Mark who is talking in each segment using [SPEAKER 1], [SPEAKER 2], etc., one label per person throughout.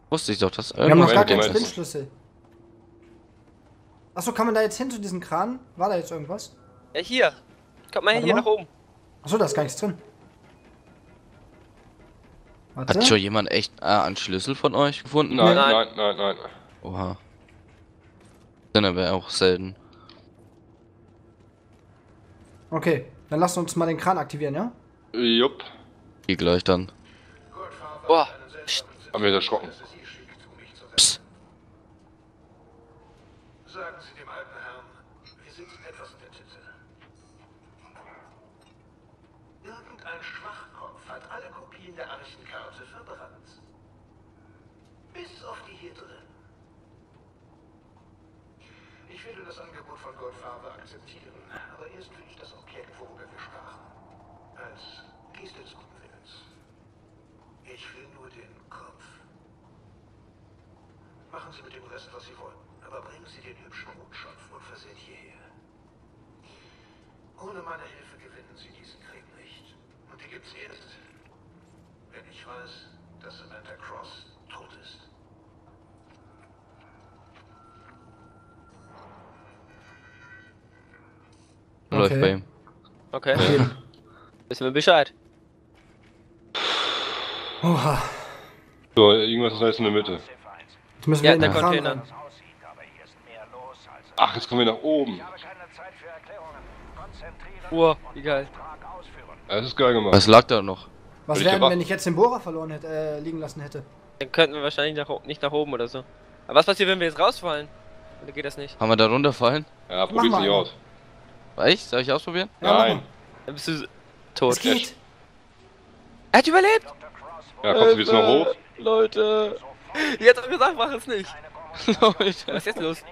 [SPEAKER 1] Wusste ich doch, dass
[SPEAKER 2] Wir haben noch gar
[SPEAKER 1] mit dem
[SPEAKER 2] keinen
[SPEAKER 1] ist.
[SPEAKER 2] Sprintschlüssel. Achso, kann man da jetzt hin zu diesem Kran? War da jetzt irgendwas?
[SPEAKER 3] Ja, hier. Kommt mal
[SPEAKER 2] Warte
[SPEAKER 3] hier
[SPEAKER 2] mal.
[SPEAKER 3] nach oben.
[SPEAKER 2] Achso, da ist gar nichts drin.
[SPEAKER 1] Hat
[SPEAKER 2] Warte.
[SPEAKER 1] schon jemand echt einen Schlüssel von euch gefunden?
[SPEAKER 4] Nein,
[SPEAKER 3] Nein.
[SPEAKER 4] nein, nein, nein.
[SPEAKER 1] Oha. Dann wäre auch selten.
[SPEAKER 2] Okay, dann lasst uns mal den Kran aktivieren, ja?
[SPEAKER 4] Jupp.
[SPEAKER 1] Die gleich dann.
[SPEAKER 3] Boah.
[SPEAKER 4] Haben wir erschrocken.
[SPEAKER 1] Psst.
[SPEAKER 5] Sagen Sie dem alten Herrn, wir sind etwas in der Tinte. Irgendein Schwachkopf hat alle Kopien der Archenkarte verbrannt. Bis auf die hier drin. Ich würde das Angebot von Goldfarbe akzeptieren, aber erst will ich das Objekt, worüber wir sprachen. Als Geste des guten Willens. Ich will nur den Kopf. Machen Sie mit dem Rest, was Sie wollen, aber bringen Sie den hübschen Rotschopf unversehrt hierher. Ohne meine Hilfe gewinnen Sie diesen Krieg nicht. Und die gibt's erst, wenn ich weiß, dass Samantha Cross tot ist.
[SPEAKER 1] Läuft
[SPEAKER 2] Okay.
[SPEAKER 1] bei ihm.
[SPEAKER 3] Okay. Wissen wir Bescheid.
[SPEAKER 2] Oha.
[SPEAKER 4] So, irgendwas ist da jetzt in der Mitte.
[SPEAKER 2] Jetzt müssen
[SPEAKER 3] Ja,
[SPEAKER 2] wir in
[SPEAKER 3] der
[SPEAKER 2] den Kran
[SPEAKER 3] Container.
[SPEAKER 2] rein.
[SPEAKER 4] Ach, jetzt kommen wir nach oben.
[SPEAKER 3] Wow, wie geil.
[SPEAKER 4] Das ist geil gemacht.
[SPEAKER 1] Was lag da noch?
[SPEAKER 2] Was
[SPEAKER 4] Will ich
[SPEAKER 2] wäre
[SPEAKER 4] dir
[SPEAKER 2] denn,
[SPEAKER 4] was?
[SPEAKER 2] wenn ich jetzt den Bohrer verloren hätte, liegen lassen hätte?
[SPEAKER 3] Dann könnten wir wahrscheinlich nicht nach oben oder so. Aber was passiert, wenn wir jetzt rausfallen? Oder geht das nicht?
[SPEAKER 1] Haben wir da runterfallen?
[SPEAKER 4] Ja, probier's
[SPEAKER 2] mal
[SPEAKER 4] nicht
[SPEAKER 2] einen.
[SPEAKER 4] aus.
[SPEAKER 1] Echt? Soll ich ausprobieren?
[SPEAKER 2] Ja, mach
[SPEAKER 4] Nein.
[SPEAKER 2] mal.
[SPEAKER 3] Dann bist du tot.
[SPEAKER 2] Es geht.
[SPEAKER 3] Er hat überlebt!
[SPEAKER 4] Ja, kommst du jetzt noch hoch?
[SPEAKER 3] Leute! Jetzt hat er gesagt, mach es nicht.
[SPEAKER 1] Leute.
[SPEAKER 3] Was ist jetzt los?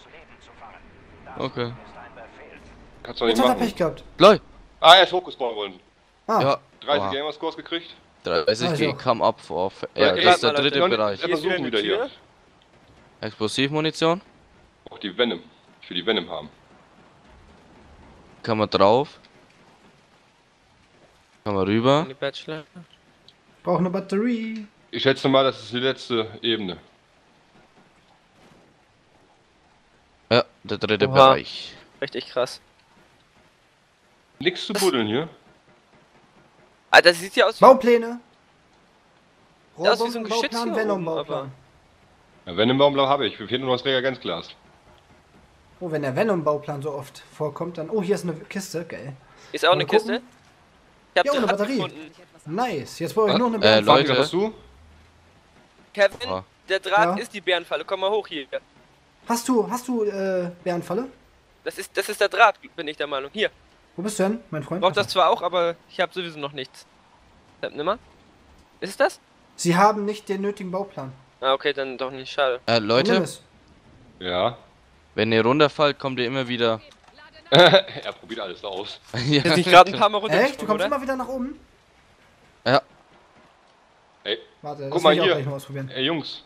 [SPEAKER 1] Okay.
[SPEAKER 4] Kannst du nicht
[SPEAKER 2] Jetzt hat er
[SPEAKER 4] machen.
[SPEAKER 2] Pech gehabt.
[SPEAKER 1] Leute.
[SPEAKER 4] Ah, er ist hochgespawnt worden.
[SPEAKER 2] Ah,
[SPEAKER 1] Ja.
[SPEAKER 4] 30
[SPEAKER 1] Oha.
[SPEAKER 4] Gamerscores gekriegt.
[SPEAKER 1] 30
[SPEAKER 2] Ah,
[SPEAKER 1] gegen
[SPEAKER 2] ja.
[SPEAKER 1] Come Up vor. Ja,
[SPEAKER 4] Ja,
[SPEAKER 1] das ist der
[SPEAKER 3] Leute.
[SPEAKER 1] dritte
[SPEAKER 4] Und
[SPEAKER 1] Bereich.
[SPEAKER 4] Wir
[SPEAKER 3] Hier ist wieder
[SPEAKER 4] versuchen
[SPEAKER 3] eine
[SPEAKER 4] wieder hier.
[SPEAKER 3] Tür.
[SPEAKER 1] Explosivmunition.
[SPEAKER 4] Auch die Venom. Ich will die Venom haben.
[SPEAKER 1] Kann man drauf. Kann man rüber.
[SPEAKER 3] Die Bachelor.
[SPEAKER 2] brauche eine Batterie.
[SPEAKER 4] Ich schätze mal, das ist die letzte Ebene.
[SPEAKER 1] Ja, der dritte
[SPEAKER 3] Oha.
[SPEAKER 1] Bereich.
[SPEAKER 3] Richtig krass.
[SPEAKER 4] Nix zu buddeln hier.
[SPEAKER 3] Alter, das sieht ja aus wie...
[SPEAKER 2] Baupläne.
[SPEAKER 3] Ja, ist wie so ein Geschütz
[SPEAKER 2] Rohrbombenbauplan,
[SPEAKER 3] hier
[SPEAKER 2] Venom-Bauplan.
[SPEAKER 4] Ja, Venom-Baumblau habe ich. Wir fehlen nur noch das Reagenzglas.
[SPEAKER 2] Oh, wenn der Venom-Bauplan so oft vorkommt, dann... Oh, hier ist eine Kiste. Geil.
[SPEAKER 3] Ist auch eine
[SPEAKER 2] Mal gucken.
[SPEAKER 3] Kiste? Ich hab
[SPEAKER 2] Ja, ohne
[SPEAKER 3] Draht
[SPEAKER 2] Batterie.
[SPEAKER 3] gefunden.
[SPEAKER 2] Nice. Jetzt brauche ich
[SPEAKER 4] Was?
[SPEAKER 2] nur eine
[SPEAKER 1] Leute.
[SPEAKER 2] Bärenfalle.
[SPEAKER 4] Was hast du?
[SPEAKER 3] Kevin,
[SPEAKER 1] Oha.
[SPEAKER 3] der Draht
[SPEAKER 2] Ja?
[SPEAKER 3] ist die Bärenfalle. Komm mal hoch hier.
[SPEAKER 2] Hast du Bärenfalle?
[SPEAKER 3] Das ist der Draht, bin ich der Meinung. Hier.
[SPEAKER 2] Wo bist du denn, mein Freund?
[SPEAKER 3] Braucht das zwar auch, aber ich habe sowieso noch nichts. Nimmer? Ist es das?
[SPEAKER 2] Sie haben nicht den nötigen Bauplan.
[SPEAKER 3] Ah, okay, dann doch nicht. Schade.
[SPEAKER 2] Nimm
[SPEAKER 1] Leute,
[SPEAKER 2] es.
[SPEAKER 4] Ja.
[SPEAKER 1] wenn ihr runterfallt, kommt ihr immer wieder.
[SPEAKER 4] Er probiert alles aus.
[SPEAKER 1] Ja.
[SPEAKER 3] Ist nicht gerade ein paar Mal
[SPEAKER 2] Echt? Du
[SPEAKER 3] runtergesprungen,
[SPEAKER 2] kommst
[SPEAKER 3] oder?
[SPEAKER 2] immer wieder nach oben?
[SPEAKER 1] Ja.
[SPEAKER 4] Ey,
[SPEAKER 2] Warte, das
[SPEAKER 4] guck mal
[SPEAKER 2] will ich auch
[SPEAKER 4] hier.
[SPEAKER 2] gleich mal ausprobieren.
[SPEAKER 4] Ey, Jungs.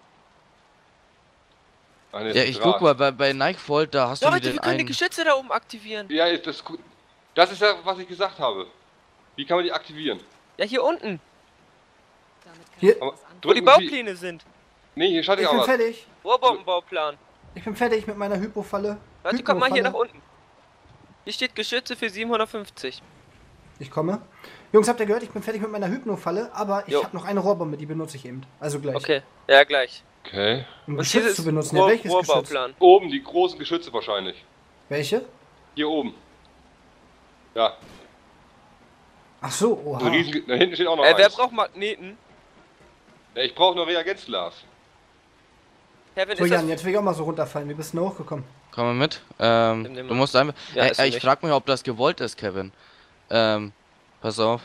[SPEAKER 4] Ah, ne,
[SPEAKER 1] Ja,
[SPEAKER 4] ist
[SPEAKER 1] ich
[SPEAKER 4] Draht.
[SPEAKER 1] guck mal, bei Nightfall, da hast du
[SPEAKER 3] Leute,
[SPEAKER 1] wieder
[SPEAKER 3] wir können die
[SPEAKER 1] einen.
[SPEAKER 3] Geschütze da oben aktivieren.
[SPEAKER 4] Ja, das ist ja, was ich gesagt habe. Wie kann man die aktivieren?
[SPEAKER 3] Ja, hier unten,
[SPEAKER 2] Hier,
[SPEAKER 4] Aber
[SPEAKER 3] wo die
[SPEAKER 4] drücken Sie-
[SPEAKER 3] Baupläne sind.
[SPEAKER 4] Nee, hier schaut
[SPEAKER 2] ich
[SPEAKER 4] ja
[SPEAKER 2] bin
[SPEAKER 4] auch was.
[SPEAKER 2] fertig.
[SPEAKER 3] Rohrbombenbauplan.
[SPEAKER 2] Ich bin fertig mit meiner Hypofalle.
[SPEAKER 3] Leute, kommt mal hier nach
[SPEAKER 2] Hypofalle.
[SPEAKER 3] unten. Hier steht Geschütze für 750.
[SPEAKER 2] Ich komme. Jungs, habt ihr gehört? Ich bin fertig mit meiner Hypnofalle, aber ich
[SPEAKER 3] Jo.
[SPEAKER 2] habe noch eine Rohrbombe, die benutze ich eben. Also gleich.
[SPEAKER 3] Okay, ja gleich.
[SPEAKER 4] Okay.
[SPEAKER 2] Um
[SPEAKER 3] Und hier
[SPEAKER 2] Geschütz
[SPEAKER 3] ist
[SPEAKER 2] zu benutzen. Ja, welches Geschütz?
[SPEAKER 3] Rohrbauplan.
[SPEAKER 4] Oben, die großen Geschütze wahrscheinlich.
[SPEAKER 2] Welche?
[SPEAKER 4] Hier oben. Ja.
[SPEAKER 2] Ach so,
[SPEAKER 4] So
[SPEAKER 2] oha.
[SPEAKER 4] riesen, da hinten steht auch noch
[SPEAKER 3] Wer
[SPEAKER 4] eins.
[SPEAKER 3] braucht Magneten?
[SPEAKER 4] Ja, ich brauche nur Reagenzglas.
[SPEAKER 3] Kevin,
[SPEAKER 2] So,
[SPEAKER 3] ist das...
[SPEAKER 2] Jan, jetzt will ich auch mal so runterfallen. Wie bist du denn hochgekommen?
[SPEAKER 1] Komm mal mit.
[SPEAKER 3] Nimm den
[SPEAKER 1] Du
[SPEAKER 3] mal.
[SPEAKER 1] musst einfach.
[SPEAKER 3] Ja, ist
[SPEAKER 1] ich
[SPEAKER 3] nicht.
[SPEAKER 1] frag mich, ob das gewollt ist, Kevin. Pass auf.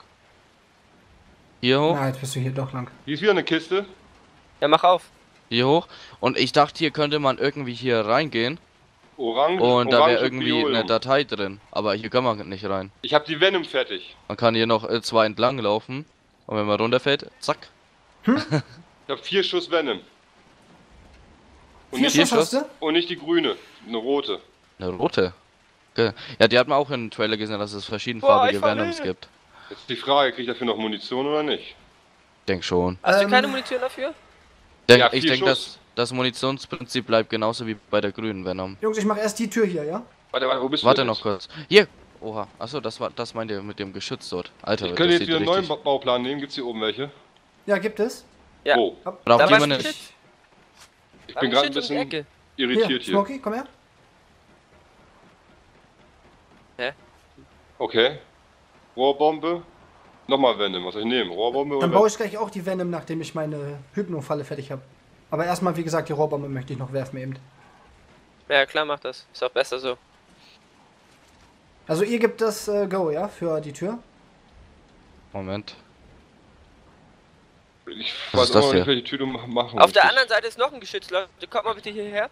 [SPEAKER 1] Hier hoch,
[SPEAKER 2] Na, jetzt bist du hier doch lang.
[SPEAKER 4] Hier ist wieder eine Kiste.
[SPEAKER 3] Ja, mach auf.
[SPEAKER 1] hier hoch. Und ich dachte, hier könnte man irgendwie hier reingehen.
[SPEAKER 4] Orange.
[SPEAKER 1] Und da
[SPEAKER 4] Orange
[SPEAKER 1] wäre irgendwie
[SPEAKER 4] Biolium.
[SPEAKER 1] eine Datei drin. Aber hier kann man nicht rein.
[SPEAKER 4] Ich habe die Venom fertig.
[SPEAKER 1] Man kann hier noch zwei entlang laufen. Und wenn man runterfällt, zack.
[SPEAKER 4] Ich habe 4 Schuss Venom. Und
[SPEAKER 2] 4
[SPEAKER 4] nicht,
[SPEAKER 2] Schuss
[SPEAKER 1] Schuss?
[SPEAKER 2] hast du?
[SPEAKER 4] und nicht die grüne. Eine rote.
[SPEAKER 1] Eine rote. Okay. Ja, die hat man auch im Trailer gesehen, dass es
[SPEAKER 3] Boah,
[SPEAKER 1] verschiedenfarbige
[SPEAKER 3] ich falle.
[SPEAKER 1] Venoms gibt.
[SPEAKER 4] Jetzt ist die Frage, kriege ich dafür noch Munition oder nicht?
[SPEAKER 1] Denk schon.
[SPEAKER 3] Hast du keine Munition dafür?
[SPEAKER 4] Ja,
[SPEAKER 1] Ich
[SPEAKER 4] 4
[SPEAKER 1] denke,
[SPEAKER 4] Schuss.
[SPEAKER 1] das Munitionsprinzip bleibt genauso wie bei der grünen Venom.
[SPEAKER 2] Jungs, ich mache erst die Tür hier, ja?
[SPEAKER 4] Warte, wo bist
[SPEAKER 1] Warte
[SPEAKER 4] du
[SPEAKER 1] noch
[SPEAKER 4] jetzt?
[SPEAKER 1] kurz. Hier! Oha, achso, das meint ihr mit dem Geschütz dort. Alter,
[SPEAKER 4] Ich
[SPEAKER 1] das
[SPEAKER 4] könnte jetzt
[SPEAKER 1] sieht
[SPEAKER 4] wieder einen neuen
[SPEAKER 1] richtig...
[SPEAKER 4] Bauplan nehmen. Gibt's hier oben welche?
[SPEAKER 2] Ja, gibt es.
[SPEAKER 3] Ja.
[SPEAKER 4] Wo?
[SPEAKER 1] Braucht
[SPEAKER 3] Da war
[SPEAKER 1] jemand
[SPEAKER 3] ein
[SPEAKER 1] eine...
[SPEAKER 3] Geschütz.
[SPEAKER 4] Ich
[SPEAKER 3] Da
[SPEAKER 4] bin
[SPEAKER 3] war
[SPEAKER 4] gerade ein
[SPEAKER 3] Geschütz um die
[SPEAKER 4] bisschen
[SPEAKER 3] Ecke.
[SPEAKER 4] irritiert
[SPEAKER 2] Hier,
[SPEAKER 4] hier.
[SPEAKER 2] Smokey, komm her.
[SPEAKER 4] Okay. Rohrbombe. Nochmal Venom. Was soll ich nehmen? Rohrbombe oder
[SPEAKER 2] Dann baue ich gleich auch die Venom, nachdem ich meine Hypno-Falle fertig habe. Aber erstmal, wie gesagt, die Rohrbombe möchte ich noch werfen eben.
[SPEAKER 3] Ja, klar, mach das. Ist auch besser so.
[SPEAKER 2] Also ihr gebt das Go, ja, für die Tür?
[SPEAKER 1] Moment.
[SPEAKER 4] Ich
[SPEAKER 1] Was
[SPEAKER 4] weiß
[SPEAKER 1] ist das
[SPEAKER 4] auch noch
[SPEAKER 1] hier?
[SPEAKER 4] nicht, welche Tür du machen
[SPEAKER 3] Auf der
[SPEAKER 4] möchtest.
[SPEAKER 3] anderen Seite ist noch ein Geschütz, Leute. Kommt mal bitte hierher.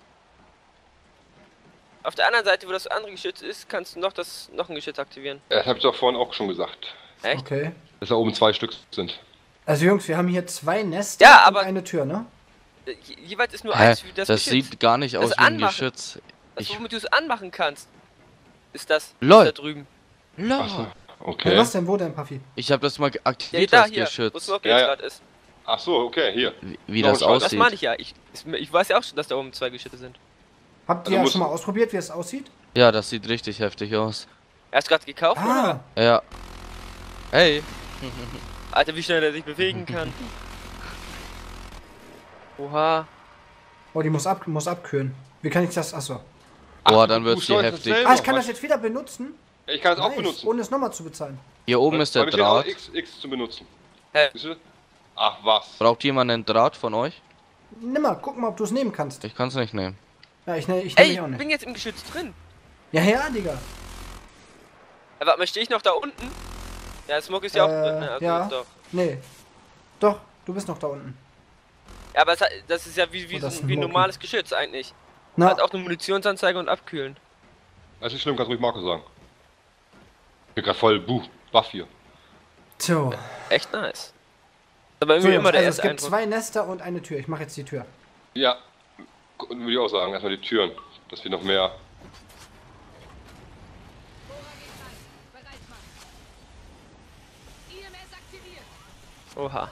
[SPEAKER 3] Auf der anderen Seite, wo das andere Geschütz ist, kannst du noch ein Geschütz aktivieren.
[SPEAKER 4] Ja, das habe ich doch vorhin auch schon gesagt.
[SPEAKER 3] Echt?
[SPEAKER 2] Okay.
[SPEAKER 4] Dass da oben 2 Stück sind.
[SPEAKER 2] Also Jungs, wir haben hier 2 Nester
[SPEAKER 3] Ja, aber-
[SPEAKER 2] und eine Tür, ne?
[SPEAKER 3] Jeweils ist nur
[SPEAKER 1] Hä?
[SPEAKER 3] eins wie das
[SPEAKER 1] Das
[SPEAKER 3] Geschütz.
[SPEAKER 1] sieht gar nicht
[SPEAKER 3] Das
[SPEAKER 1] aus wie ein
[SPEAKER 3] Anmachen.
[SPEAKER 1] Geschütz.
[SPEAKER 3] Das,
[SPEAKER 1] Ich...
[SPEAKER 3] womit du es anmachen kannst, ist das
[SPEAKER 1] Lol.
[SPEAKER 3] da drüben.
[SPEAKER 4] Achso.
[SPEAKER 1] Lol.
[SPEAKER 4] Okay.
[SPEAKER 2] Was denn, wo denn, Puffy?
[SPEAKER 1] Ich habe das mal
[SPEAKER 3] Ja,
[SPEAKER 1] aktiviert,
[SPEAKER 3] da
[SPEAKER 1] das
[SPEAKER 3] hier, wo
[SPEAKER 1] Geschütz.
[SPEAKER 3] Smoke
[SPEAKER 4] Ja,
[SPEAKER 3] jetzt
[SPEAKER 4] ja.
[SPEAKER 3] gerade ist.
[SPEAKER 4] Achso, okay, hier.
[SPEAKER 1] Wie
[SPEAKER 4] Noch
[SPEAKER 1] das
[SPEAKER 4] ein Schwarz.
[SPEAKER 3] Das
[SPEAKER 1] aussieht.
[SPEAKER 3] meine ich ja. Ich weiß ja auch schon, dass da oben 2 Geschütze sind.
[SPEAKER 2] Habt
[SPEAKER 4] Also
[SPEAKER 2] ihr ja
[SPEAKER 4] muss-
[SPEAKER 2] schon mal ausprobiert, wie es aussieht?
[SPEAKER 1] Ja, das sieht richtig heftig aus.
[SPEAKER 3] Er ist gerade gekauft, oder?
[SPEAKER 2] Ah,
[SPEAKER 1] Ja. Hey.
[SPEAKER 3] Alter, wie schnell er sich bewegen kann. Oha.
[SPEAKER 2] oh, die muss abkühlen. Wie kann ich das? Achso.
[SPEAKER 1] Boah,
[SPEAKER 4] du-
[SPEAKER 1] dann
[SPEAKER 4] du
[SPEAKER 1] wird's hier
[SPEAKER 4] steuerst
[SPEAKER 1] heftig.
[SPEAKER 4] das selber.
[SPEAKER 2] Ah, ich kann
[SPEAKER 4] Was-
[SPEAKER 2] das jetzt wieder benutzen?
[SPEAKER 4] Ich kann es auch
[SPEAKER 2] Nice,
[SPEAKER 4] benutzen.
[SPEAKER 2] ohne es nochmal zu bezahlen.
[SPEAKER 1] Hier oben ist der
[SPEAKER 4] Weil da steht auch
[SPEAKER 1] Draht.
[SPEAKER 4] X zu benutzen.
[SPEAKER 3] Hä?
[SPEAKER 4] Siehst du? Ach was.
[SPEAKER 1] Braucht jemand einen Draht von euch?
[SPEAKER 2] Nimm mal, guck mal, ob du es nehmen kannst.
[SPEAKER 1] Ich kann's nicht nehmen.
[SPEAKER 2] Ja, ich nehme
[SPEAKER 3] Ey,
[SPEAKER 2] ich
[SPEAKER 3] ich
[SPEAKER 2] auch nicht.
[SPEAKER 3] bin jetzt im Geschütz drin.
[SPEAKER 2] Ja, ja, Digga.
[SPEAKER 3] Warte mal, stehe ich noch da unten? Ja, Smoke ist ja auch drin. Ne? Okay,
[SPEAKER 2] ja.
[SPEAKER 3] Doch.
[SPEAKER 2] Nee. Doch, du bist noch da unten.
[SPEAKER 3] Ja, aber das ist ja wie
[SPEAKER 2] Oh, das ist ein
[SPEAKER 3] wie ein
[SPEAKER 2] Smoky.
[SPEAKER 3] normales Geschütz eigentlich.
[SPEAKER 2] Na,
[SPEAKER 3] Hat auch eine Munitionsanzeige und Abkühlen.
[SPEAKER 4] Das ist nicht schlimm, kannst ruhig Marco sagen. Ich bin gerade voll Buff hier.
[SPEAKER 2] so.
[SPEAKER 3] Echt nice. Aber
[SPEAKER 2] So,
[SPEAKER 3] irgendwie
[SPEAKER 2] Jungs,
[SPEAKER 3] immer der
[SPEAKER 2] also es
[SPEAKER 3] erste
[SPEAKER 2] gibt
[SPEAKER 3] Eindruck.
[SPEAKER 2] 2 Nester und eine Tür. Ich mache jetzt die Tür.
[SPEAKER 4] Ja. Würde ich auch sagen, erstmal die Türen. Dass wir noch mehr.
[SPEAKER 3] Oha.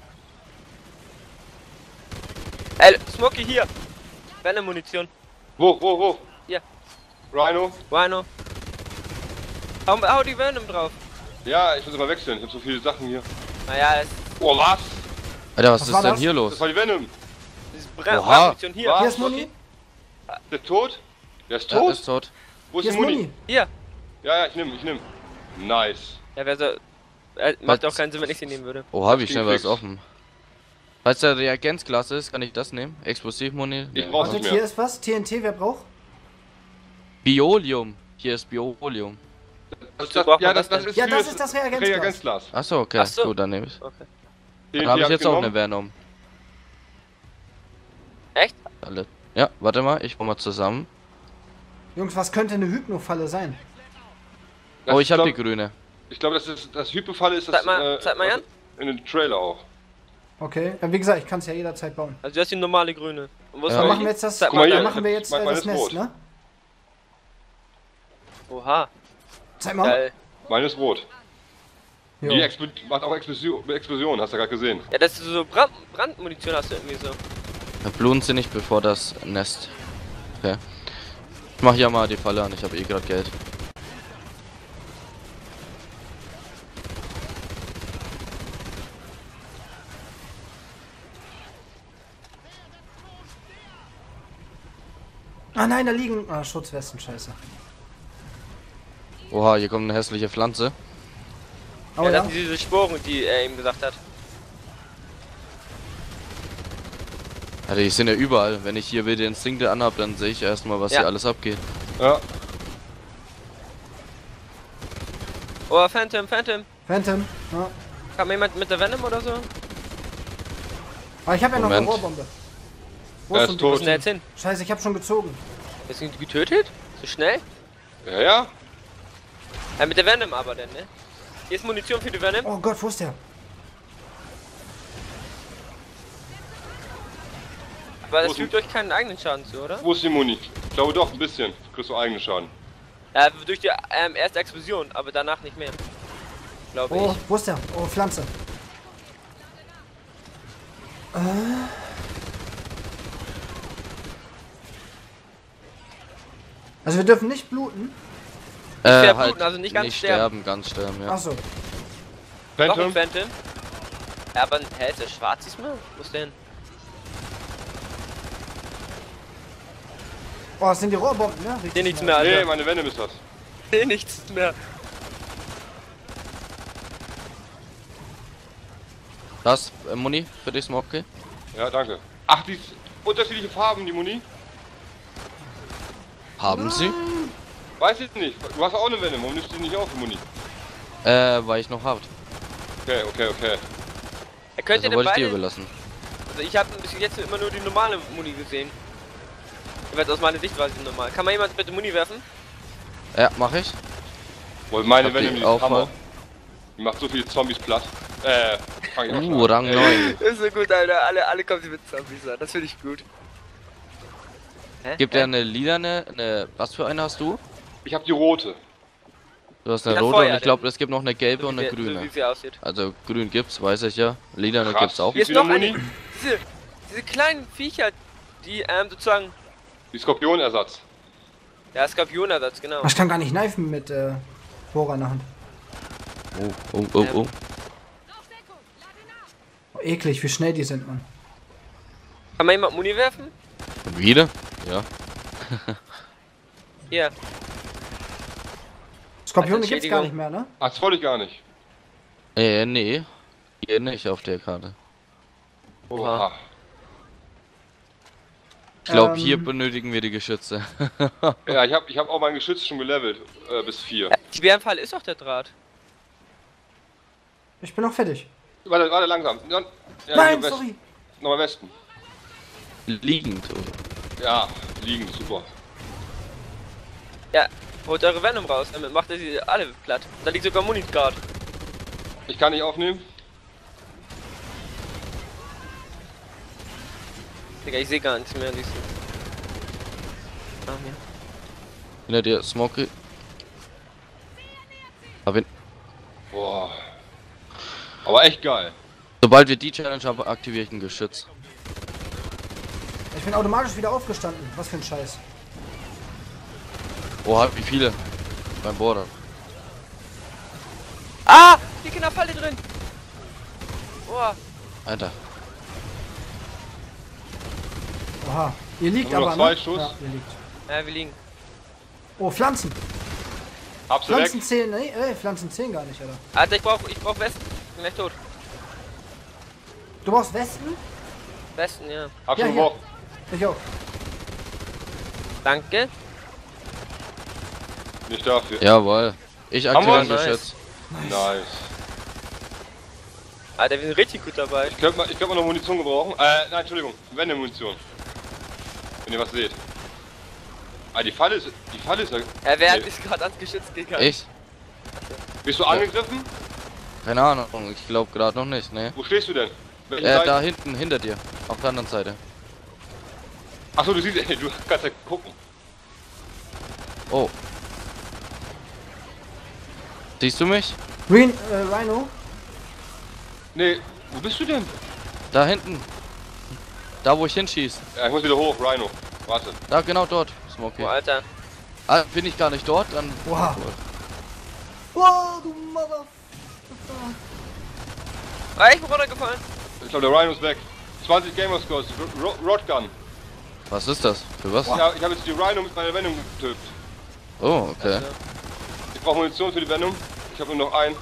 [SPEAKER 3] Ey, Smokey hier. Venom-Munition.
[SPEAKER 4] Wo?
[SPEAKER 3] Hier.
[SPEAKER 4] Rhino?
[SPEAKER 3] Rhino. Hau die Venom drauf.
[SPEAKER 4] Ja, ich muss immer wechseln. Ich habe so viele Sachen hier.
[SPEAKER 3] Naja, es
[SPEAKER 4] Oh, was?
[SPEAKER 1] Alter, was
[SPEAKER 2] Was
[SPEAKER 1] ist
[SPEAKER 2] war
[SPEAKER 1] denn
[SPEAKER 2] das?
[SPEAKER 1] hier
[SPEAKER 4] Das
[SPEAKER 1] los?
[SPEAKER 4] war die Venom.
[SPEAKER 3] ist
[SPEAKER 1] Oha.
[SPEAKER 3] Brandmunition hier.
[SPEAKER 4] Was?
[SPEAKER 2] Hier ist Muni.
[SPEAKER 4] Der ist tot? Der ist
[SPEAKER 1] Ja,
[SPEAKER 4] tot?
[SPEAKER 1] ist tot.
[SPEAKER 4] Wo ist
[SPEAKER 2] Hier
[SPEAKER 4] die
[SPEAKER 2] ist
[SPEAKER 4] Muni?
[SPEAKER 2] Muni.
[SPEAKER 3] Hier.
[SPEAKER 4] Ja, ich nehm. Nice.
[SPEAKER 3] Ja, wer soll. Macht
[SPEAKER 1] Was?
[SPEAKER 3] auch keinen Sinn, wenn ich sie nehmen würde.
[SPEAKER 1] Oha, wie
[SPEAKER 4] Das ging
[SPEAKER 1] schnell war es
[SPEAKER 4] fix.
[SPEAKER 1] offen. Falls der Reagenzglas ist, kann ich das nehmen? Explosivmuni?
[SPEAKER 4] Ich
[SPEAKER 1] Ja.
[SPEAKER 4] brauch- Brauchst
[SPEAKER 2] Wartet,
[SPEAKER 4] nicht
[SPEAKER 2] hier
[SPEAKER 4] mehr.
[SPEAKER 2] ist was. TNT, wer braucht?
[SPEAKER 1] Biolium. Hier ist Biolium.
[SPEAKER 3] Wozu braucht man das
[SPEAKER 4] das
[SPEAKER 3] denn?
[SPEAKER 4] ist
[SPEAKER 2] Ja,
[SPEAKER 4] für
[SPEAKER 2] das ist das Reagenzglas.
[SPEAKER 4] Reagenzglas.
[SPEAKER 1] Achso, okay,
[SPEAKER 3] Ach so.
[SPEAKER 1] gut, dann nehme ich.
[SPEAKER 3] Okay.
[SPEAKER 1] Dann habe ich
[SPEAKER 4] hab
[SPEAKER 1] jetzt auch
[SPEAKER 4] genommen.
[SPEAKER 1] eine Venom.
[SPEAKER 3] Echt?
[SPEAKER 1] Alle. Ja, warte mal, ich baue mal zusammen.
[SPEAKER 2] Jungs, was könnte eine Hypno-Falle sein?
[SPEAKER 4] Das
[SPEAKER 1] Oh, ich habe die
[SPEAKER 4] glaub-
[SPEAKER 1] grüne.
[SPEAKER 4] Ich glaube, das Hyperfalle ist das.
[SPEAKER 3] Zeig mal, Jan.
[SPEAKER 4] In dem Trailer auch.
[SPEAKER 2] Okay. Ja, wie gesagt, ich kann es ja jederzeit bauen.
[SPEAKER 3] Also du hast die normale grüne. Und wo ist
[SPEAKER 1] Ja.
[SPEAKER 2] Dann
[SPEAKER 3] noch
[SPEAKER 2] machen
[SPEAKER 3] die?
[SPEAKER 2] wir jetzt das.
[SPEAKER 3] Zeig
[SPEAKER 4] Guck mal
[SPEAKER 3] mal,
[SPEAKER 4] hier.
[SPEAKER 2] Dann machen wir jetzt
[SPEAKER 4] Mein
[SPEAKER 2] das
[SPEAKER 4] ist
[SPEAKER 2] Nest,
[SPEAKER 4] rot.
[SPEAKER 2] ne?
[SPEAKER 3] Oha.
[SPEAKER 2] Zeig mal.
[SPEAKER 3] Geil.
[SPEAKER 4] Meine ist rot.
[SPEAKER 2] Jo.
[SPEAKER 4] Die macht auch Explosion, hast du gerade gesehen.
[SPEAKER 3] Ja, das ist so Brandmunition hast du irgendwie so.
[SPEAKER 1] Blumen sie nicht bevor das Nest. Okay. Ich mach ja mal die Falle an, ich habe eh gerade Geld.
[SPEAKER 2] Ah nein, da liegen. Ah, Schutzwesten, scheiße.
[SPEAKER 1] Oha, hier kommt eine hässliche Pflanze.
[SPEAKER 2] Aber
[SPEAKER 3] Ja,
[SPEAKER 2] ja.
[SPEAKER 3] das sind diese Sporen, die er ihm gesagt hat.
[SPEAKER 1] Alter, die sind ja überall. Wenn ich hier wieder Instinkte anhab, dann sehe ich erstmal, was
[SPEAKER 3] Ja.
[SPEAKER 1] hier alles abgeht.
[SPEAKER 4] Ja.
[SPEAKER 3] Oh, Phantom.
[SPEAKER 2] Phantom. Ja.
[SPEAKER 3] Kam jemand mit der Venom oder so?
[SPEAKER 2] Aber ich habe ja noch eine
[SPEAKER 1] Moment.
[SPEAKER 2] Rohrbombe. Wo
[SPEAKER 4] Er
[SPEAKER 2] ist
[SPEAKER 4] ist
[SPEAKER 2] denn
[SPEAKER 3] Wo
[SPEAKER 4] tot.
[SPEAKER 3] ist denn der jetzt hin?
[SPEAKER 2] Scheiße, ich habe schon gezogen.
[SPEAKER 3] Ist ihn getötet? So schnell?
[SPEAKER 4] Ja, ja.
[SPEAKER 3] Ja, mit der Venom aber denn, ne? Hier ist Munition für die Venom.
[SPEAKER 2] Oh Gott, wo ist der?
[SPEAKER 3] Aber
[SPEAKER 4] Wo
[SPEAKER 3] das
[SPEAKER 4] ist
[SPEAKER 3] fügt euch keinen eigenen Schaden zu, oder?
[SPEAKER 4] Wo ist die Muni? Ich glaube doch, ein bisschen. Du kriegst du eigenen Schaden.
[SPEAKER 3] Ja, durch die erste Explosion, aber danach nicht mehr. Glaube
[SPEAKER 2] Oh,
[SPEAKER 3] ich.
[SPEAKER 2] wo ist der? Oh, Pflanze. Also wir dürfen nicht bluten.
[SPEAKER 3] verbluten, also nicht ganz
[SPEAKER 1] nicht
[SPEAKER 3] sterben.
[SPEAKER 1] ganz sterben, ja.
[SPEAKER 2] Achso.
[SPEAKER 3] Noch ein
[SPEAKER 4] Phantom?
[SPEAKER 3] Phantom. Ja, aber hä, ist der schwarz diesmal? Wo ist der denn?
[SPEAKER 2] Oh, das sind die Rohrbomben, ne? Richtig
[SPEAKER 3] Hier nichts
[SPEAKER 2] schnell.
[SPEAKER 3] mehr,
[SPEAKER 4] Nee,
[SPEAKER 3] Alter.
[SPEAKER 4] meine Venom ist das.
[SPEAKER 3] Hier nichts mehr.
[SPEAKER 1] Das, Muni, für dich Smoke.
[SPEAKER 4] Ja, danke. Ach, die unterschiedliche Farben, die Muni?
[SPEAKER 1] Haben sie?
[SPEAKER 4] Weiß ich nicht. Du hast auch eine Venom, warum nimmst du die nicht auf, Muni?
[SPEAKER 1] Weil ich noch hab.
[SPEAKER 4] Okay, okay, okay.
[SPEAKER 3] Er könnte
[SPEAKER 1] Also
[SPEAKER 3] den
[SPEAKER 1] wollte ich dir
[SPEAKER 3] beide.
[SPEAKER 1] überlassen.
[SPEAKER 3] Also ich habe bis jetzt immer nur die normale Muni gesehen. Jedenfalls aus meiner Sichtweise normal. Kann mal jemand bitte Muni werfen?
[SPEAKER 1] Ja, mach ich.
[SPEAKER 4] Wohl meine
[SPEAKER 1] Hab die
[SPEAKER 4] Venom, die ist
[SPEAKER 1] Aufwahl.
[SPEAKER 4] Hammer. Die macht so viele Zombies platt. Fang ich auch schon an.
[SPEAKER 1] Rang 9.
[SPEAKER 3] Das ist so gut, Alter. Alle kommen sie mit Zombies an. Das finde ich gut. Hä?
[SPEAKER 1] Gibt ja eine lilane, was für eine hast du?
[SPEAKER 4] Ich hab die rote.
[SPEAKER 1] Du hast eine
[SPEAKER 3] Ja,
[SPEAKER 1] rote
[SPEAKER 3] Feuer,
[SPEAKER 1] und ich glaube, es gibt noch eine gelbe und eine
[SPEAKER 3] So wie
[SPEAKER 1] grüne.
[SPEAKER 3] sie aussieht.
[SPEAKER 1] Also grün gibt's, weiß ich ja. Lilane
[SPEAKER 4] Krass.
[SPEAKER 1] gibt's auch.
[SPEAKER 3] Hier ist
[SPEAKER 4] wieder
[SPEAKER 3] noch eine.
[SPEAKER 4] Muni?
[SPEAKER 3] Diese kleinen Viecher, die sozusagen.
[SPEAKER 4] Die Skorpionersatz.
[SPEAKER 3] Ja, Skorpionersatz, genau.
[SPEAKER 2] Ich kann gar nicht kneifen mit Bohrer in der Hand.
[SPEAKER 1] Oh.
[SPEAKER 2] Oh, eklig, wie schnell die sind, Mann.
[SPEAKER 3] Kann mal jemand Muni werfen?
[SPEAKER 1] Und wieder? Ja.
[SPEAKER 3] Hier.
[SPEAKER 2] Skorpione
[SPEAKER 3] Also
[SPEAKER 2] gibt's gar
[SPEAKER 3] Entschädigung.
[SPEAKER 2] nicht mehr, ne?
[SPEAKER 4] Ach, das wollte ich gar nicht.
[SPEAKER 1] Nee. Hier nicht auf der Karte.
[SPEAKER 4] Oha.
[SPEAKER 1] Ich glaube,
[SPEAKER 2] Ähm.
[SPEAKER 1] hier benötigen wir die Geschütze.
[SPEAKER 4] Ja, ich hab auch mein Geschütz schon gelevelt. Bis 4.
[SPEAKER 3] Die Bärenfall ist doch der Draht.
[SPEAKER 2] Ich bin auch fertig.
[SPEAKER 4] Warte langsam. Ja,
[SPEAKER 2] Nein,
[SPEAKER 4] hier
[SPEAKER 2] sorry.
[SPEAKER 4] Nochmal Westen.
[SPEAKER 1] Liegend, oder?
[SPEAKER 4] Ja, liegend, super.
[SPEAKER 3] Ja, holt eure Venom raus, damit macht er sie alle platt. Da liegt sogar Muni gerade.
[SPEAKER 4] Ich kann nicht aufnehmen.
[SPEAKER 3] Digga, ich sehe gar nichts mehr. Siehst du. Ah, hier.
[SPEAKER 1] Hinter dir, Smokey. Hab ihn.
[SPEAKER 4] Boah. Aber echt geil.
[SPEAKER 1] Sobald wir die Challenge haben, aktiviere ich ein Geschütz.
[SPEAKER 2] Ich bin automatisch wieder aufgestanden. Was für ein Scheiß.
[SPEAKER 1] Oha, wie viele? Beim Border.
[SPEAKER 3] Ah! Die Kinderfalle drin! Boah.
[SPEAKER 1] Alter.
[SPEAKER 2] Oha. Ihr liegt
[SPEAKER 4] Haben wir
[SPEAKER 2] aber,
[SPEAKER 4] noch zwei
[SPEAKER 2] ne?
[SPEAKER 4] Schuss?
[SPEAKER 2] Ja, ihr liegt.
[SPEAKER 3] Ja, wir liegen.
[SPEAKER 2] Oh, Pflanzen.
[SPEAKER 4] Hab's du
[SPEAKER 2] Pflanzen
[SPEAKER 4] weg.
[SPEAKER 2] zählen, ne? Pflanzen zählen gar nicht, Alter.
[SPEAKER 3] Alter, ich brauch Westen. Bin gleich tot.
[SPEAKER 2] Du brauchst Westen?
[SPEAKER 3] Westen, ja.
[SPEAKER 4] Hab
[SPEAKER 2] Ja,
[SPEAKER 4] schon
[SPEAKER 2] hier.
[SPEAKER 4] geworfen.
[SPEAKER 2] Ich auch.
[SPEAKER 3] Danke.
[SPEAKER 4] Nicht dafür.
[SPEAKER 1] Jawohl. Ich aktiviere ein
[SPEAKER 3] Nice.
[SPEAKER 1] Geschütz.
[SPEAKER 4] Nice.
[SPEAKER 3] Alter, wir sind richtig gut dabei.
[SPEAKER 4] Ich könnte mal noch Munition gebrauchen. Nein, Entschuldigung. Munition. Wenn ihr was seht. Ah, die Falle ist ja...
[SPEAKER 3] Wer hat
[SPEAKER 4] Nee.
[SPEAKER 3] dich gerade ans Geschütz gegangen?
[SPEAKER 1] Ich?
[SPEAKER 4] Bist du angegriffen?
[SPEAKER 1] Keine Ahnung, ich glaube gerade noch nicht, ne?
[SPEAKER 4] Wo stehst du denn? Welche Seite?
[SPEAKER 1] Da hinten, hinter dir. Auf der anderen Seite.
[SPEAKER 4] Achso, du siehst, du kannst ja gucken.
[SPEAKER 1] Oh. Siehst du mich?
[SPEAKER 2] Rhino?
[SPEAKER 4] Nee, wo bist du denn?
[SPEAKER 1] Da hinten. Da wo ich hinschieß.
[SPEAKER 4] Ja, ich muss wieder hoch, Rhino. Warte.
[SPEAKER 1] Da genau dort. Smokey.
[SPEAKER 3] Oh, Alter.
[SPEAKER 1] Ah, bin ich gar nicht dort, dann.
[SPEAKER 2] Wow. Wow, du Mother...
[SPEAKER 3] Ah, ich bin runtergefallen.
[SPEAKER 4] Ich glaube, der Rhino ist weg. 20 Gamerscores, Rodgun.
[SPEAKER 1] Was ist das? Für was?
[SPEAKER 4] Ja, ich habe jetzt die Rhino mit meiner Venom getötet.
[SPEAKER 1] Oh, okay.
[SPEAKER 4] Ich brauche Munition für die Venom. Ich habe nur noch einen.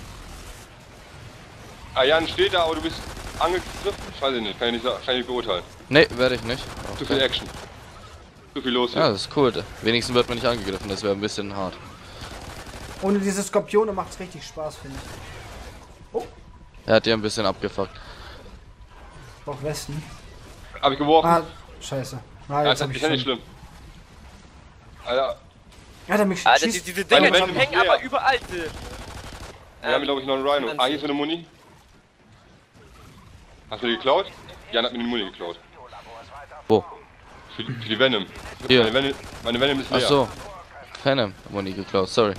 [SPEAKER 4] Ah, Jan steht da, aber du bist angegriffen? Ich weiß nicht, kann ich nicht beurteilen.
[SPEAKER 1] Ne, werde ich nicht.
[SPEAKER 4] Zu viel
[SPEAKER 1] Okay.
[SPEAKER 4] Action. Zu viel los hier.
[SPEAKER 1] Ja, das ist cool. Wenigstens wird man nicht angegriffen, das wäre ein bisschen hart.
[SPEAKER 2] Ohne diese Skorpione macht's richtig Spaß, finde ich.
[SPEAKER 1] Er hat dir ein bisschen abgefuckt.
[SPEAKER 2] Ich brauch Westen.
[SPEAKER 4] Hab ich geworfen.
[SPEAKER 2] Ah, scheiße. Ah,
[SPEAKER 4] Ja,
[SPEAKER 2] jetzt
[SPEAKER 4] das
[SPEAKER 2] hab
[SPEAKER 4] ist
[SPEAKER 2] ich
[SPEAKER 4] ja nicht
[SPEAKER 2] schon.
[SPEAKER 4] schlimm. Alter,
[SPEAKER 2] Alter, mich
[SPEAKER 3] Alter,
[SPEAKER 2] schießt...
[SPEAKER 3] diese Dinger,
[SPEAKER 4] Meine
[SPEAKER 3] die
[SPEAKER 4] Venom
[SPEAKER 3] hängen
[SPEAKER 4] ist leer.
[SPEAKER 3] aber überall.
[SPEAKER 4] wir haben glaube ich noch einen Rhino. Ah, hier ist eine Muni. Hast du die geklaut? Jan hat mir die Muni geklaut.
[SPEAKER 1] Wo?
[SPEAKER 4] Für die Venom.
[SPEAKER 1] Hier.
[SPEAKER 4] Meine Venom ist leer.
[SPEAKER 1] Ach so. Phantom Muni geklaut, sorry.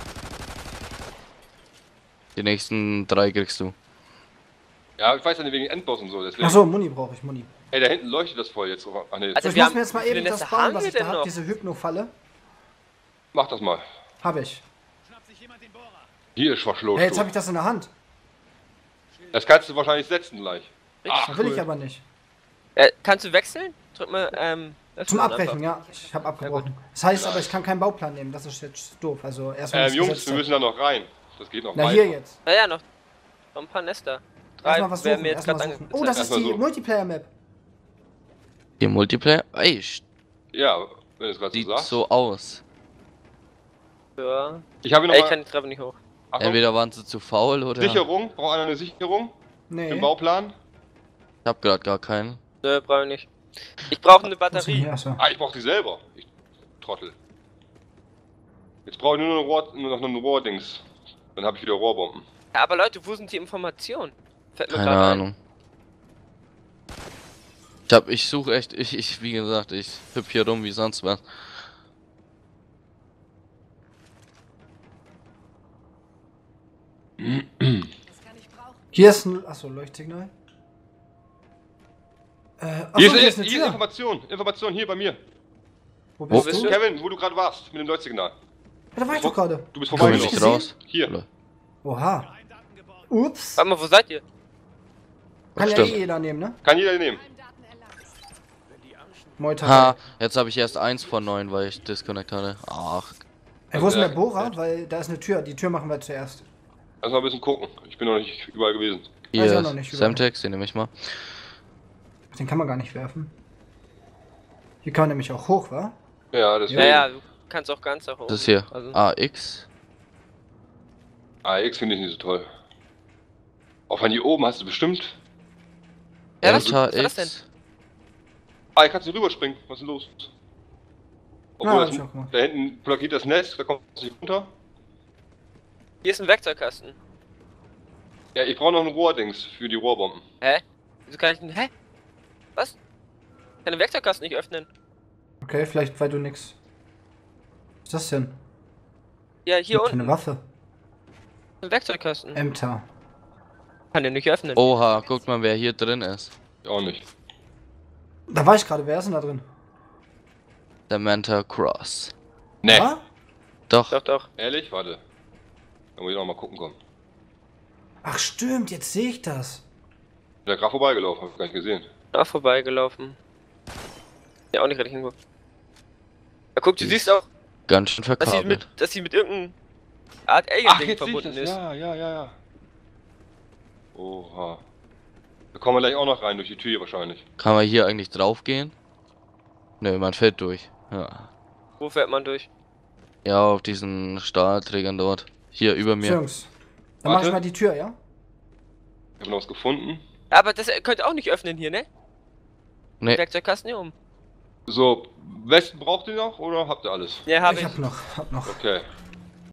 [SPEAKER 1] Die nächsten 3 kriegst du.
[SPEAKER 4] Ja, ich weiß ja nicht wegen Endboss und so, deswegen.
[SPEAKER 2] Achso, Muni brauche ich, Muni.
[SPEAKER 4] Ey, da hinten leuchtet das voll jetzt. Ach nee.
[SPEAKER 3] Also
[SPEAKER 2] So, ich
[SPEAKER 3] wir
[SPEAKER 2] muss
[SPEAKER 3] haben-
[SPEAKER 2] mir jetzt mal
[SPEAKER 3] wie viele
[SPEAKER 2] eben das
[SPEAKER 3] Nester
[SPEAKER 2] bauen,
[SPEAKER 3] haben
[SPEAKER 2] was
[SPEAKER 3] wir
[SPEAKER 2] ich da
[SPEAKER 3] denn
[SPEAKER 2] hab,
[SPEAKER 3] noch?
[SPEAKER 2] diese Hypno-Falle.
[SPEAKER 4] Mach das mal.
[SPEAKER 2] Hab ich.
[SPEAKER 4] Hier ist Verschluss.
[SPEAKER 2] Hey, jetzt habe ich das in der Hand.
[SPEAKER 4] Das kannst du wahrscheinlich setzen gleich.
[SPEAKER 2] Das will ich aber nicht.
[SPEAKER 3] Kannst du wechseln? Drück mal,
[SPEAKER 2] Zum
[SPEAKER 3] öffnen
[SPEAKER 2] Abbrechen,
[SPEAKER 3] einfach.
[SPEAKER 2] ja. Ich habe abgebrochen. Das heißt aber, ich kann keinen Bauplan nehmen. Das ist jetzt doof. Also erstmal das
[SPEAKER 4] Jungs,
[SPEAKER 2] Gesetz
[SPEAKER 4] wir müssen da noch rein. Das geht noch
[SPEAKER 2] Na
[SPEAKER 4] weiter.
[SPEAKER 2] hier jetzt.
[SPEAKER 3] Naja, noch ein paar Nester.
[SPEAKER 2] Erstmal was
[SPEAKER 3] werden
[SPEAKER 2] suchen.
[SPEAKER 3] mir jetzt
[SPEAKER 2] Erstmal
[SPEAKER 3] gerade
[SPEAKER 2] suchen. Oh, das ist
[SPEAKER 4] Erstmal
[SPEAKER 2] die
[SPEAKER 4] suchen.
[SPEAKER 2] Multiplayer-Map.
[SPEAKER 1] Die Multiplayer, ey,
[SPEAKER 4] Ja, wenn du es gerade
[SPEAKER 1] sieht
[SPEAKER 4] so sagst.
[SPEAKER 1] so aus.
[SPEAKER 3] Ja.
[SPEAKER 4] Ich habe hier
[SPEAKER 3] Ey,
[SPEAKER 4] noch
[SPEAKER 3] ich
[SPEAKER 4] mal...
[SPEAKER 3] kann die Treppe nicht hoch.
[SPEAKER 4] Achtung,
[SPEAKER 1] Entweder waren sie zu faul oder...
[SPEAKER 4] Sicherung. Braucht einer eine Sicherung
[SPEAKER 2] Nee.
[SPEAKER 4] im Bauplan?
[SPEAKER 1] Ich hab gerade gar keinen.
[SPEAKER 3] Nö, brauche ich nicht. Ich brauche eine
[SPEAKER 2] Was ist denn
[SPEAKER 3] Batterie.
[SPEAKER 2] hier? Achso.
[SPEAKER 4] Ah, ich brauche die selber. Ich Trottel. Jetzt brauche ich nur noch ein Rohrdings. Dann habe ich wieder Rohrbomben.
[SPEAKER 3] Ja, aber Leute, wo sind die Informationen? Fällt mir
[SPEAKER 1] Keine
[SPEAKER 3] gerade ein.
[SPEAKER 1] Ahnung. Ich suche echt, wie gesagt, ich hüpf hier rum wie sonst was.
[SPEAKER 2] Hier ist ein. Achso, Leuchtsignal. Achso,
[SPEAKER 4] Hier ist
[SPEAKER 2] eine
[SPEAKER 4] hier
[SPEAKER 2] Tür.
[SPEAKER 4] Information hier bei mir.
[SPEAKER 2] Wo
[SPEAKER 1] Wo
[SPEAKER 2] bist du?
[SPEAKER 4] Kevin, wo du gerade warst mit dem Leuchtsignal.
[SPEAKER 2] Ja, da war ich doch gerade.
[SPEAKER 4] Du bist
[SPEAKER 1] Komm ich
[SPEAKER 4] vorbeigelaufen.
[SPEAKER 1] nicht raus?
[SPEAKER 4] Hier.
[SPEAKER 2] Oha. Ups.
[SPEAKER 3] Warte mal, wo seid ihr?
[SPEAKER 2] Kann ja
[SPEAKER 1] Stimmt.
[SPEAKER 2] eh jeder nehmen, ne?
[SPEAKER 4] Kann jeder nehmen.
[SPEAKER 2] Moita.
[SPEAKER 1] Ha, jetzt habe ich erst 1 von 9, weil ich Disconnect hatte. Ach,
[SPEAKER 2] Ey, wo ist denn der
[SPEAKER 4] Ja.
[SPEAKER 2] Bohrer? Weil da ist eine Tür. Die Tür machen wir zuerst.
[SPEAKER 4] Lass mal ein bisschen gucken. Ich bin noch nicht überall gewesen.
[SPEAKER 2] Weiß ich
[SPEAKER 1] hier
[SPEAKER 2] auch noch nicht,
[SPEAKER 1] ist
[SPEAKER 2] überall.
[SPEAKER 1] Semtex, den nehme ich mal.
[SPEAKER 2] Den kann man gar nicht werfen. Hier kann man nämlich auch hoch, wa?
[SPEAKER 4] Ja, deswegen.
[SPEAKER 3] Naja, du kannst auch ganz nach oben.
[SPEAKER 1] Das ist hier.
[SPEAKER 3] Also,
[SPEAKER 1] AX.
[SPEAKER 4] AX finde ich nicht so toll. Auch von hier oben hast du bestimmt.
[SPEAKER 3] ja, was war das denn?
[SPEAKER 1] LKX.
[SPEAKER 4] Ah, ich kannst du rüberspringen. Was ist denn los? Obwohl,
[SPEAKER 2] hab
[SPEAKER 4] das,
[SPEAKER 2] ich auch gemacht.
[SPEAKER 4] da hinten blockiert das Nest, da kommt es nicht runter.
[SPEAKER 3] Hier ist ein Werkzeugkasten.
[SPEAKER 4] Ja, ich brauche noch ein Rohrdings für die Rohrbomben.
[SPEAKER 3] Hä? Wieso kann ich denn. Hä? Was? Ich kann den Werkzeugkasten nicht öffnen.
[SPEAKER 2] Okay, vielleicht weil du nix. Was ist das denn?
[SPEAKER 3] Ja, hier
[SPEAKER 2] Was für eine
[SPEAKER 3] unten.
[SPEAKER 2] Waffe.
[SPEAKER 3] Ein Werkzeugkasten.
[SPEAKER 2] Ämter.
[SPEAKER 3] Kann den nicht öffnen.
[SPEAKER 1] Oha, guck mal, wer hier drin ist.
[SPEAKER 4] Ich auch nicht.
[SPEAKER 2] Da war ich gerade. Wer ist denn da drin?
[SPEAKER 1] Der Manta Cross.
[SPEAKER 4] Ne.
[SPEAKER 2] Ah?
[SPEAKER 1] Doch,
[SPEAKER 3] Doch, doch.
[SPEAKER 4] Ehrlich? Warte. Da muss ich noch mal gucken kommen.
[SPEAKER 2] Ach stimmt, jetzt sehe ich das.
[SPEAKER 4] Der gerade vorbeigelaufen, hab ich gar nicht gesehen.
[SPEAKER 3] Auch vorbeigelaufen. Ja, auch nicht richtig hingeguckt. Ja, guck, du siehst auch,
[SPEAKER 1] ganz schön verkabelt.
[SPEAKER 3] dass sie mit irgendeiner Art Alien-Ding
[SPEAKER 4] jetzt sehe ich
[SPEAKER 3] verbunden
[SPEAKER 4] das.
[SPEAKER 3] ist.
[SPEAKER 4] Ja. Oha. Da kommen wir gleich auch noch rein durch die Tür hier wahrscheinlich.
[SPEAKER 1] Kann man hier eigentlich drauf gehen? Nö, man fällt durch. Ja.
[SPEAKER 3] Wo fährt man durch?
[SPEAKER 1] Ja, auf diesen Stahlträgern dort. Hier über mir.
[SPEAKER 2] Jungs. Dann mach
[SPEAKER 4] Warte.
[SPEAKER 2] ich mal die Tür, ja?
[SPEAKER 4] Ich habe noch was gefunden.
[SPEAKER 3] Aber das könnt ihr auch nicht öffnen hier, ne?
[SPEAKER 1] Nee,
[SPEAKER 3] Werkzeugkasten hier oben.
[SPEAKER 4] So, Westen braucht ihr noch oder habt ihr alles?
[SPEAKER 3] Ja, hab ich.
[SPEAKER 2] Hab noch.
[SPEAKER 4] Okay.